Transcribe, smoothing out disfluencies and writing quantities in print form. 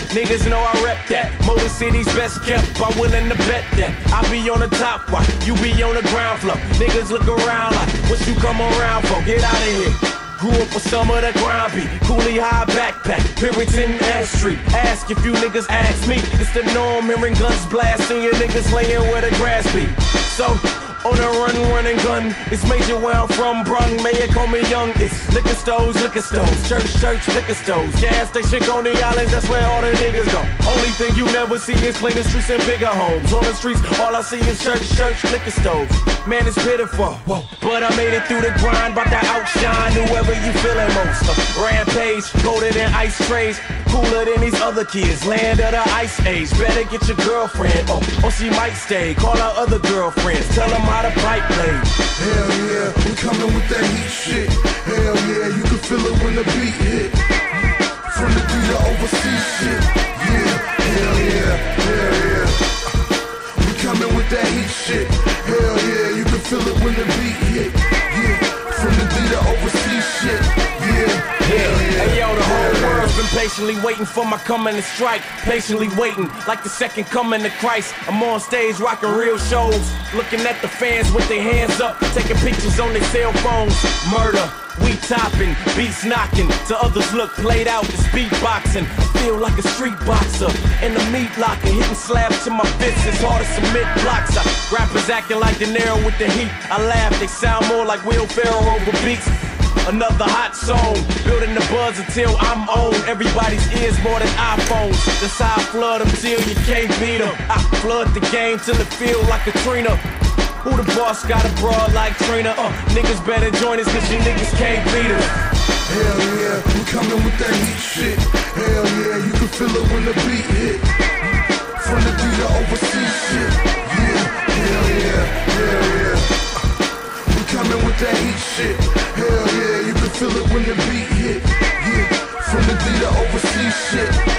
Niggas know I rep that. Motor City's best kept, I'm willing to bet that. I be on the top, while you be on the ground floor. Niggas look around like, what you come around for? Get out of here. Grew up with some of the ground beat. Coolie High backpack, Puritan F Street. Ask if you niggas ask me. It's the norm, hearing guns blasting. Your niggas laying where the grass be. So, on the run, running gun. It's major where I'm from, brung. May it call me young. It's liquor stores, church, liquor stores. Gas station, Coney Island, that's where all the niggas go. Only thing you never see is cleaner streets and bigger homes. On the streets, all I see is church, liquor stores. Man, it's pitiful, whoa. But I made it through the grind, bout to outshine whoever you feeling most. Rampage, colder than ice trays. Cooler than these other kids, land of the ice age. Better get your girlfriend, or she might stay. Call her other girlfriends, tell them how the pipe plays. Hell yeah, we coming with that heat shit. Hell yeah, you can feel it when the beat hit. From the D to overseas shit. Yeah, hell yeah, hell yeah. We coming with that heat shit. Hell yeah, you can feel it when the beat hit. Yeah, from the D to overseas shit. Yeah, hell yeah. Hey yo, the whole world's been patiently waiting for my coming to strike. Patiently waiting, like the second coming of Christ. I'm on stage rocking real shows, looking at the fans with their hands up, taking pictures on their cell phones. Murder, we topping, beats knocking. To others look played out, it's beatboxing. I feel like a street boxer in the meat locker, hitting slabs to my fists. It's hard to submit blocks. Rappers acting like De Niro with the heat. I laugh, they sound more like Will Ferrell over beats. Another hot song, building the buzz until I'm on everybody's ears more than iPhones. That's how I flood them till you can't beat them. I flood the game till it feel like Katrina. Who the boss got a broad like Trina? Niggas better join us cause you niggas can't beat us. Hell yeah, we coming with that heat shit. Hell yeah, you can feel it when the beat hit. From the D to overseas shit. Yeah, hell yeah, hell yeah. We coming with that heat shit. Hell yeah, you can feel it when the beat hit. Yeah, from the D to overseas shit.